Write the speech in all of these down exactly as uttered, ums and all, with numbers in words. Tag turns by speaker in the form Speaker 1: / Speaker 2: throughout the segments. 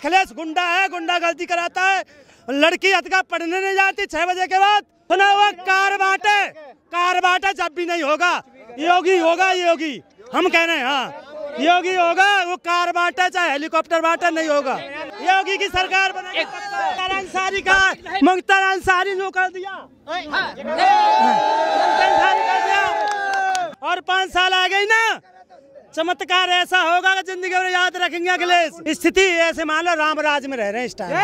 Speaker 1: अखिलेश गुंडा है, गुंडा गलती कराता है। लड़की अतका पढ़ने नहीं जाती छह बजे के बाद। सुना हुआ कार बांटे, कार बांटे जब भी नहीं होगा। योगी होगा, योगी हम कह रहे हैं। हाँ योगी होगा, वो कार बांटे चाहे हेलीकॉप्टर बांटे, नहीं होगा। योगी की सरकार बनेगी। मुख्तार अंसारी का मुख्तार अंसारी नो कर दिया, और पाँच साल आ गई ना, चमत्कार ऐसा होगा कि जिंदगी में याद रखेंगे अखिलेश। स्थिति ऐसे मान लो राम राज में रह रहे हैं इस टाइम।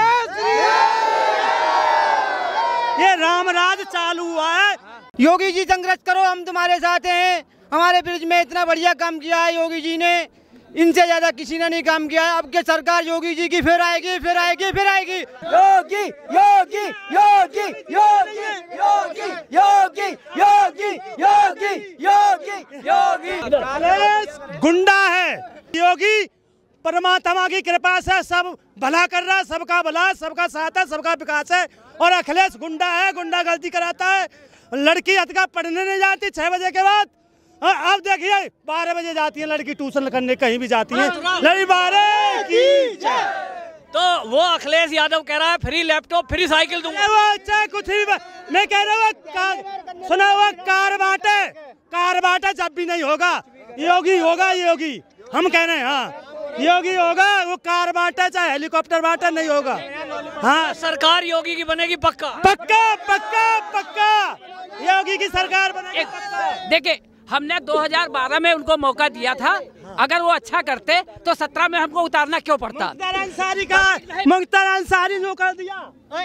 Speaker 1: ये राम राज चालू हुआ है।
Speaker 2: योगी जी संघर्ष करो, हम तुम्हारे साथ हैं। हमारे ब्रिज में इतना बढ़िया काम किया है योगी जी ने, इनसे ज्यादा किसी ने नहीं काम किया है। अब के सरकार योगी जी की फिर आएगी, फिर आएगी, फिर आएगी। योगी योगी योगी योगी योगी योगी योगी योगी योगी योगी
Speaker 1: गुंडा है योगी। परमात्मा की कृपा से सब भला कर रहा है, सबका भला, सबका साथ है, सबका विकास है। और अखिलेश गुंडा है, गुंडा गलती कराता है। लड़की अतका पढ़ने नहीं जाती छह बजे के बाद। अब देखिए बारह बजे जाती है लड़की ट्यूशन करने, कहीं भी जाती है। लड़ी बारह की
Speaker 3: तो वो अखिलेश यादव कह रहा है फ्री लैपटॉप, फ्री साइकिल दूंगा।
Speaker 1: वो चाहे कुछ भी, मैं कह रहा हूँ सुना हुआ कार बांटे, कार बांटे जब भी नहीं होगा। योगी होगा, योगी हम कह रहे हैं। हाँ योगी होगा, वो कार बांटे चाहे हेलीकॉप्टर बांटे, नहीं होगा। हाँ
Speaker 3: सरकार योगी की बनेगी पक्का,
Speaker 1: पक्का पक्का पक्का योगी की सरकार बनेगी।
Speaker 4: देखिए हमने दो हज़ार बारह में उनको मौका दिया था, अगर वो अच्छा करते तो सत्रह में हमको उतारना क्यों पड़ता।
Speaker 1: मुख्तार अंसारी का मुख्तार अंसारी नो कर दिया,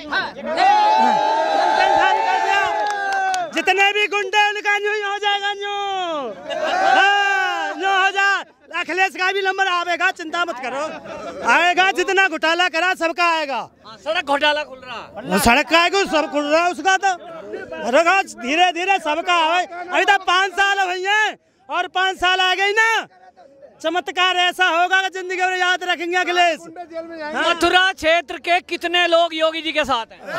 Speaker 1: जितने भी गुंडे उनका न्यू हो जाएगा, न्यू न्यू हो जा। अखिलेश का भी नंबर आएगा, चिंता मत करो, आएगा। जितना घोटाला करा सबका आएगा।
Speaker 3: सड़क घोटाला खुल रहा,
Speaker 1: सड़क का आएगा, सब खुल रहा है उसका। तो धीरे धीरे सबका आए। अभी तक पाँच साल हुई है, और पाँच साल आ गई ना, चमत्कार ऐसा होगा कि जिंदगी में याद रखेंगे अखिलेश।
Speaker 3: मथुरा क्षेत्र के कितने लोग योगी जी के साथ हैं?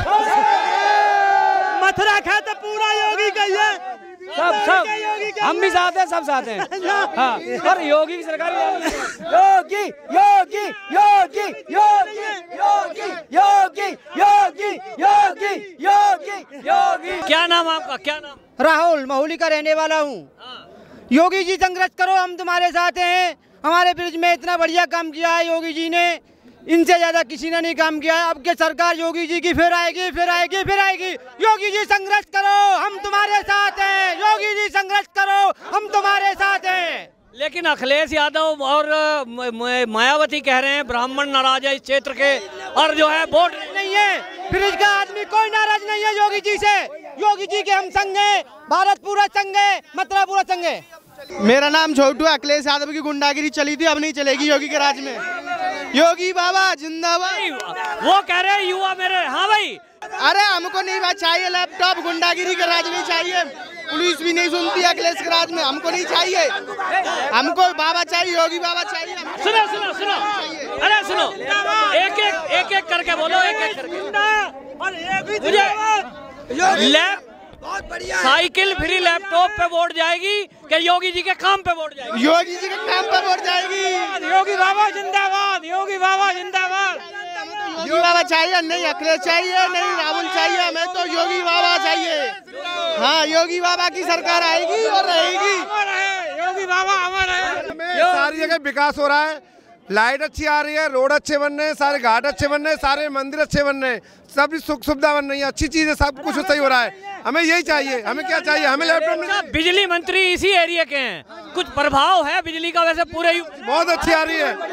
Speaker 1: मथुरा खा तो पूरा योगी का ही है,
Speaker 2: सब सब हम भी साथ हैं, सब साथ हैं। हाँ और योगी की सरकार योगी योगी योगी योगी योगी योगी योगी योगी योगी योगी।
Speaker 3: क्या नाम आपका, क्या नाम?
Speaker 2: राहुल, महुली का रहने वाला हूँ। योगी जी संघर्ष करो, हम तुम्हारे साथ हैं। हमारे ब्रिज में इतना बढ़िया काम किया है योगी जी ने, इनसे ज्यादा किसी ने नहीं काम किया है। अब के सरकार योगी जी की फिर आएगी, फिर आएगी, फिर आएगी। योगी जी संघर्ष करो, हम तुम्हारे साथ हैं। योगी जी संघर्ष करो, हम तुम्हारे साथ हैं।
Speaker 3: लेकिन अखिलेश यादव और मायावती कह रहे हैं ब्राह्मण नाराज है इस क्षेत्र के, और जो है वोट
Speaker 2: नहीं है। ब्रिज का आदमी कोई नाराज नहीं है योगी जी से। योगी जी के हम संग हैं, भारत पूरा संग है, मथुरा पूरा संग है।
Speaker 5: मेरा नाम छोटू। अखिलेश यादव की गुंडागिरी चली थी, अब नहीं चलेगी योगी के राज में। योगी बाबा जिंदाबाद।
Speaker 3: वो कह रहे हैं युवा मेरे। हाँ भाई,
Speaker 5: अरे हमको नहीं बात चाहिए लैपटॉप, गुंडागिरी का राज नहीं चाहिए। पुलिस भी नहीं सुनती अखिलेश के राज में, हमको नहीं चाहिए। हमको बाबा चाहिए, योगी बाबा चाहिए।
Speaker 3: सुनो सुनो सुनो, अरे सुनो, एक एक एक एक करके बोलो, एक एक करके। मुझे लैप साइकिल फ्री लैपटॉप पे वोट जाएगी कि योगी जी के काम पे वोट जाएगी?
Speaker 5: योगी जी के काम पे वोट जाएगी।
Speaker 1: योगी बाबा जिंदाबाद, योगी बाबा जिंदाबाद।
Speaker 5: योगी बाबा चाहिए, नहीं अखिलेश चाहिए, नहीं राहुल चाहिए, हमें तो योगी बाबा चाहिए। हाँ योगी बाबा की सरकार आएगी और रहेगी।
Speaker 1: योगी बाबा अमर है।
Speaker 6: सारी जगह विकास हो रहा है, लाइट अच्छी आ रही है, रोड अच्छे बन रहे हैं, सारे घाट अच्छे बन रहे हैं, सारे मंदिर अच्छे बन रहे हैं, सब सुख सुविधा बन रही है, अच्छी चीजें, सब कुछ सही हो रहा है। हमें यही चाहिए। हमें क्या चाहिए? हमें लैपटॉप में।
Speaker 3: बिजली मंत्री इसी एरिया के हैं, कुछ प्रभाव है बिजली का वैसे पूरे
Speaker 6: बहुत अच्छी आ रही है।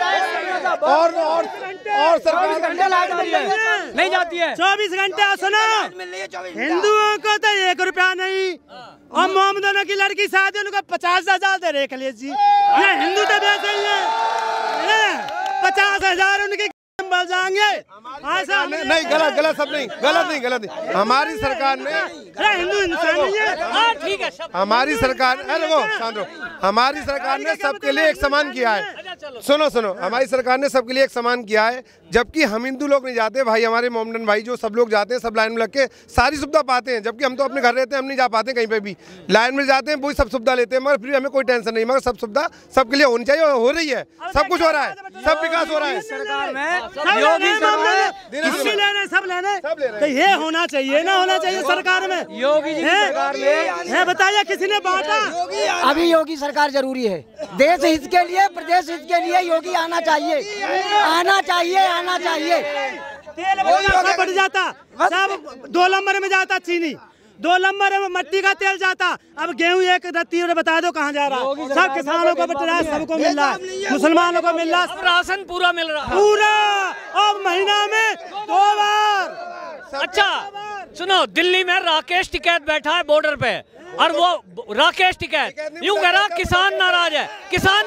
Speaker 6: और और और सरकार
Speaker 2: नहीं जाती है
Speaker 1: चौबीस घंटे। सुना, हिंदुओं को तो एक रुपया नहीं, और मोहम्मदों की लड़की शादी उनको पचास हजार दे रहे अखिलेश जी। ये हिंदू तो वैसे ही है, पचास हजार उनकी बढ़ जाएंगे।
Speaker 6: नहीं, नहीं गलत गलत सब नहीं, गलत नहीं, गलत नहीं। हमारी सरकार ने
Speaker 1: हिंदू इंसान नहीं है।
Speaker 3: ठीक है,
Speaker 6: हमारी सरकार, अरे वो शांत रहो, हमारी सरकार ने सबके लिए एक समान किया है। सुनो सुनो, हमारी सरकार ने सबके लिए एक समान किया है, जबकि हम हिंदू लोग नहीं जाते भाई, हमारे मोमडन भाई जो सब लोग जाते हैं, सब लाइन में लग के सारी सुविधा पाते हैं, जबकि हम तो अपने घर रहते हैं, हम नहीं जा पाते कहीं पे भी, लाइन में जाते हैं वही सब सुविधा लेते हैं, मगर फिर हमें कोई टेंशन नहीं, मगर सब सुविधा सबके लिए होनी चाहिए, हो रही है, सब कुछ हो रहा है, सब विकास हो रहा है
Speaker 2: सरकार में।
Speaker 1: योगी लेने सब लेने तो ये होना चाहिए ना, होना चाहिए सरकार में,
Speaker 2: योगी जी की सरकार में
Speaker 1: है बताइए किसी ने बांटा?
Speaker 7: अभी योगी सरकार जरूरी है, देश हित के लिए, प्रदेश हित के लिए योगी आना चाहिए, आना चाहिए, आना चाहिए।
Speaker 1: तेल सब बढ़ जाता, सब दो नंबर में जाता, चीनी दो नंबर में, मट्टी का तेल जाता, अब गेहूं एक रत्ती बता दो कहाँ जा रहा है, सब किसानों को बट रहा है, सबको मिल रहा है, मुसलमानों को मिल रहा है,
Speaker 3: राशन पूरा मिल रहा है
Speaker 1: पूरा, अब महीना में दो बार।
Speaker 3: अच्छा सुनो, दिल्ली में राकेश टिकैत बैठा है बॉर्डर पे, और वो राकेश टिकैत यूं कह रहा किसान नाराज है, किसान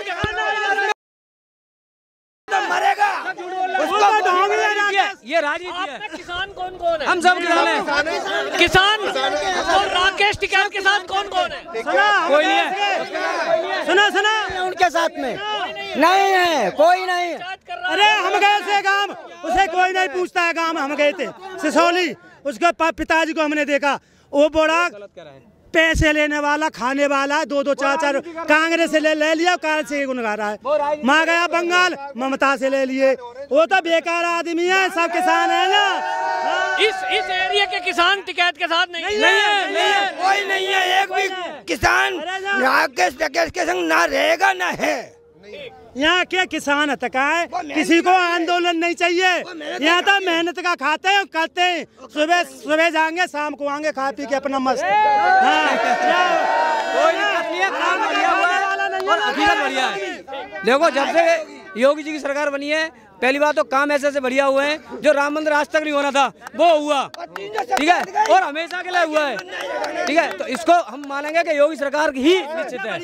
Speaker 7: मरेगा,
Speaker 1: उसको ढोंगी है,
Speaker 3: ये राजनीति है। किसान कौन कौन है?
Speaker 2: हम सब किसान हैं।
Speaker 3: किसान और राकेश टिकैत के साथ कौन कौन है?
Speaker 2: कोई नहीं है,
Speaker 1: सुना सुना
Speaker 7: उनके साथ में नहीं है, कोई नहीं।
Speaker 1: अरे हम गए थे गांव, उसे कोई नहीं पूछता है, गांव हम गए थे सिसोली, उसके पिताजी को हमने देखा, वो बड़ा पैसे लेने वाला, खाने वाला, दो दो चार चार कांग्रेस से ले, ले लिया, कांग्रेस से गुनगा रहा है, माँ गया बंगाल, ममता से ले लिए, वो तो बेकार आदमी है, सब किसान है ना।
Speaker 3: इस इस एरिया के किसान टिकैत के साथ नहीं,
Speaker 1: नहीं है, नहीं है,
Speaker 7: कोई नहीं है, एक भी किसान राकेश टिकैत के संग ना रहेगा ना है।
Speaker 1: यहाँ के किसान हतका है, किसी को आंदोलन नहीं चाहिए, यहाँ तो मेहनत का खाते हैं, करते हैं, सुबह सुबह जाएंगे, शाम को आएंगे, खा पी के अपना मस्त।
Speaker 2: कोई दिक्कत नहीं है, काम बढ़िया हुआ है और हकीकत बढ़िया है। देखो जब से योगी जी की सरकार बनी है, पहली बात तो काम ऐसे ऐसे बढ़िया हुए हैं, जो राम मंदिर आज तक नहीं होना था वो हुआ, ठीक है, और हमेशा के लिए हुआ है, ठीक है, तो इसको हम मानेंगे कि योगी सरकार ही निश्चित है।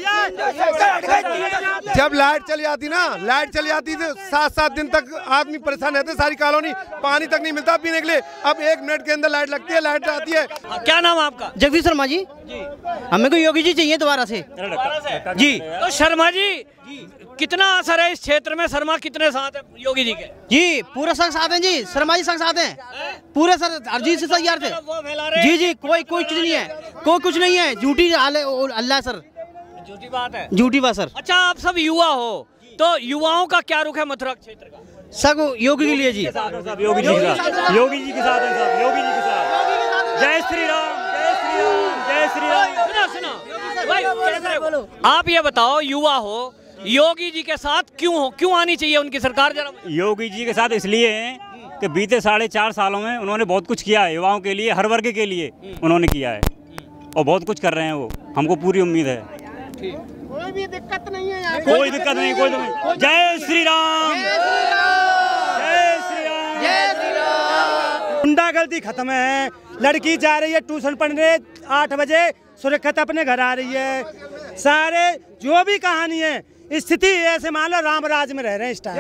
Speaker 6: जब लाइट चली जाती ना, लाइट चली जाती तो सात सात दिन तक आदमी परेशान रहते, सारी कॉलोनी, पानी तक नहीं मिलता पीने के लिए, अब एक मिनट के अंदर लाइट लगती है, लाइट आती है।
Speaker 3: क्या नाम है आपका?
Speaker 2: जगदीश शर्मा जी, हमें को योगी जी चाहिए दोबारा से जी।
Speaker 3: तो शर्मा जी कितना असर है इस क्षेत्र में, शर्मा कितने साथ है योगी जी के?
Speaker 2: जी पूरे संग साथ हैं जी, शर्मा जी संग साथ हैं पूरे, सर अरजीत से तैयार थे जी जी, कोई कोई कुछ नहीं है, कोई कुछ नहीं है, झूठी अल्लाह सर,
Speaker 3: झूठी बात है,
Speaker 2: झूठी बात सर।
Speaker 3: अच्छा आप सब युवा हो, तो युवाओं का क्या रुख है मथुरा क्षेत्र का?
Speaker 2: सब योगी के लिए जी,
Speaker 1: योगी जी के साथ, योगी जी के साथ है सब, योगी जी के साथ। जय श्री राम, जय श्री राम, जय श्री राम।
Speaker 3: सुनो सुनो भाई, बोलो आप ये बताओ, युवा हो, योगी जी के साथ क्यों हो, क्यों आनी चाहिए उनकी सरकार? जरा
Speaker 8: योगी जी के साथ इसलिए हैं कि बीते साढ़े चार सालों में उन्होंने बहुत कुछ किया है, युवाओं के लिए, हर वर्ग के लिए उन्होंने किया है, और बहुत कुछ कर रहे हैं वो, हमको पूरी उम्मीद है।
Speaker 5: कोई भी दिक्कत नहीं है यहाँ,
Speaker 8: कोई दिक्कत नहीं, कोई नहीं। जय श्री राम,
Speaker 1: जय श्री राम, जय श्री राम। गुंडागर्दी खत्म है, लड़की जा रही है ट्यूशन पढ़ने, आठ बजे सुरक्षित अपने घर आ रही है, सारे जो भी कहानी है, स्थिति ऐसे मान लो राम राज में रह रहे हैं इस टाइम,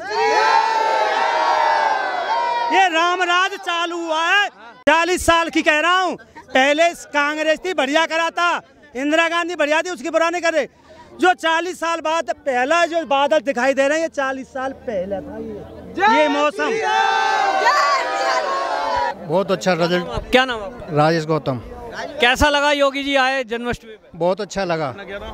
Speaker 1: ये राम राज चालू हुआ है। चालीस साल की कह रहा हूँ, पहले कांग्रेस थी, बढ़िया करा था, इंदिरा गांधी बढ़िया थी, उसकी बुरा नहीं करे, जो चालीस साल बाद पहला जो बादल दिखाई दे रहे हैं, ये चालीस साल पहले था ये, ये मौसम।
Speaker 9: बहुत अच्छा रिजल्ट।
Speaker 3: क्या नाम है?
Speaker 9: राजेश गौतम।
Speaker 3: कैसा लगा योगी जी आए जन्माष्टमी पे?
Speaker 9: बहुत अच्छा लगा,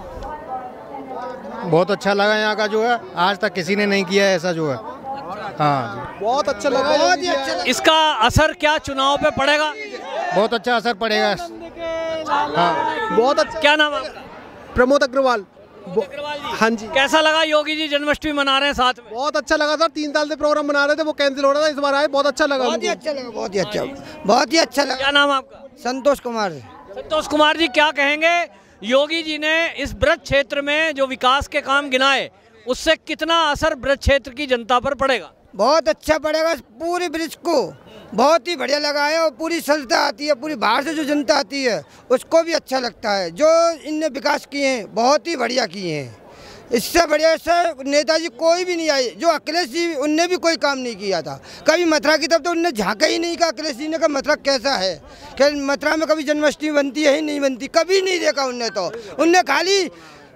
Speaker 9: बहुत अच्छा लगा, यहाँ का जो है आज तक किसी ने नहीं किया है ऐसा जो है, हाँ
Speaker 5: बहुत अच्छा लगा, बहुत ही अच्छा लगा।
Speaker 3: इसका असर क्या चुनाव पे पड़ेगा?
Speaker 9: बहुत अच्छा असर पड़ेगा, हाँ
Speaker 5: बहुत अच्छा।
Speaker 3: क्या नाम है आपका?
Speaker 5: प्रमोद अग्रवाल। हाँ जी।
Speaker 3: कैसा लगा योगी जी जन्माष्टमी मना रहे हैं साथ में?
Speaker 5: बहुत अच्छा लगा सर, तीन साल से प्रोग्राम बना रहे थे, वो कैंसिल हो रहा था, इस बार आए, बहुत अच्छा लगा,
Speaker 7: बहुत ही अच्छा लगा, बहुत ही अच्छा, बहुत ही अच्छा लगा।
Speaker 3: क्या नाम है आपका?
Speaker 7: संतोष कुमार।
Speaker 3: संतोष कुमार जी, क्या कहेंगे, योगी जी ने इस ब्रज क्षेत्र में जो विकास के काम गिनाए, उससे कितना असर ब्रज क्षेत्र की जनता पर पड़ेगा?
Speaker 7: बहुत अच्छा पड़ेगा, पूरे ब्रिज को बहुत ही बढ़िया लगा है, और पूरी संस्था आती है, पूरी बाहर से जो जनता आती है उसको भी अच्छा लगता है, जो इनने विकास किए हैं बहुत ही बढ़िया किए हैं, इससे बढ़िया से नेताजी कोई भी नहीं आए, जो अखिलेश जी उनने भी कोई काम नहीं किया था, कभी मथुरा की तरफ तो उनने झांका ही नहीं, कहा अखिलेश जी ने कहा मथुरा कैसा है, कि मथुरा में कभी जन्माष्टमी बनती है ही नहीं बनती, कभी नहीं देखा उनने, तो उनने खाली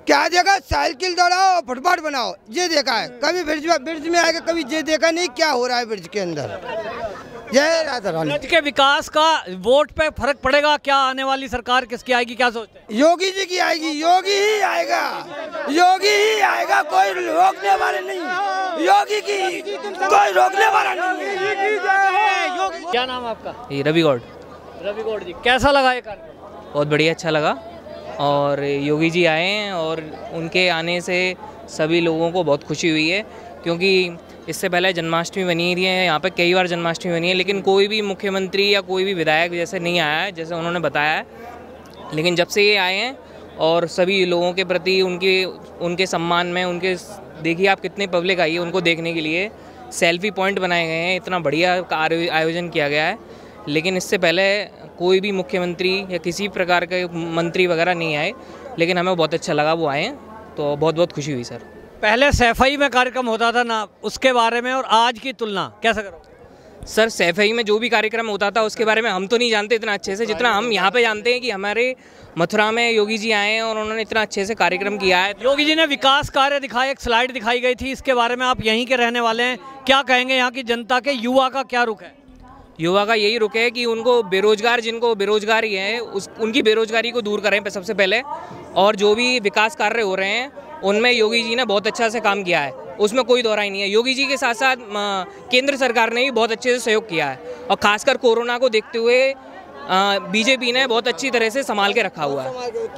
Speaker 7: क्या देखा, साइकिल दौड़ाओ और फुटपाथ बनाओ, ये देखा है। कभी ब्रिज में ब्रिज में आएगा, कभी ये देखा नहीं क्या हो रहा है ब्रिज के अंदर। जय राधा रानी।
Speaker 3: ब्रिज के विकास का वोट पे फर्क पड़ेगा क्या? आने वाली सरकार किसकी आएगी, क्या सोचते हैं?
Speaker 7: योगी जी की आएगी, योगी ही आएगा, योगी ही आएगा, कोई रोकने वाले नहीं। योगी की कोई रोकने वाला नहीं।
Speaker 3: क्या नाम आपका?
Speaker 10: रवि गौड़।
Speaker 3: रवि गौड़ जी, कैसा लगा ये कार्यक्रम?
Speaker 10: बहुत बढ़िया, अच्छा लगा। और योगी जी आए हैं और उनके आने से सभी लोगों को बहुत खुशी हुई है, क्योंकि इससे पहले जन्माष्टमी बनी रही है यहाँ पे, कई बार जन्माष्टमी बनी है, लेकिन कोई भी मुख्यमंत्री या कोई भी विधायक जैसे नहीं आया है, जैसे उन्होंने बताया है। लेकिन जब से ये आए हैं और सभी लोगों के प्रति उनके उनके सम्मान में, उनके देखिए आप कितनी पब्लिक आई है उनको देखने के लिए, सेल्फी पॉइंट बनाए गए हैं, इतना बढ़िया आयोजन किया गया है। लेकिन इससे पहले कोई भी मुख्यमंत्री या किसी प्रकार के मंत्री वगैरह नहीं आए, लेकिन हमें बहुत अच्छा लगा वो आए हैं, तो बहुत बहुत खुशी हुई सर।
Speaker 3: पहले सैफई में कार्यक्रम होता था ना, उसके बारे में और आज की तुलना कैसा करो?
Speaker 10: सर सैफई में जो भी कार्यक्रम होता था उसके बारे में हम तो नहीं जानते इतना अच्छे से जितना हम यहाँ पे जानते हैं कि हमारे मथुरा में योगी जी आए हैं और उन्होंने इतना अच्छे से कार्यक्रम किया है।
Speaker 3: योगी जी ने विकास कार्य दिखाए, एक स्लाइड दिखाई गई थी, इसके बारे में आप यहीं के रहने वाले हैं, क्या कहेंगे? यहाँ की जनता के, युवा का क्या रुख है?
Speaker 10: युवा का यही रुक है कि उनको बेरोजगार, जिनको बेरोजगारी है उस उनकी बेरोजगारी को दूर करें सबसे पहले, और जो भी विकास कार्य हो रहे हैं उनमें योगी जी ने बहुत अच्छा से काम किया है, उसमें कोई दोहराई नहीं है। योगी जी के साथ साथ केंद्र सरकार ने भी बहुत अच्छे से सहयोग किया है, और खासकर कोरोना को देखते हुए बीजेपी ने बहुत अच्छी तरह से संभाल के रखा हुआ है।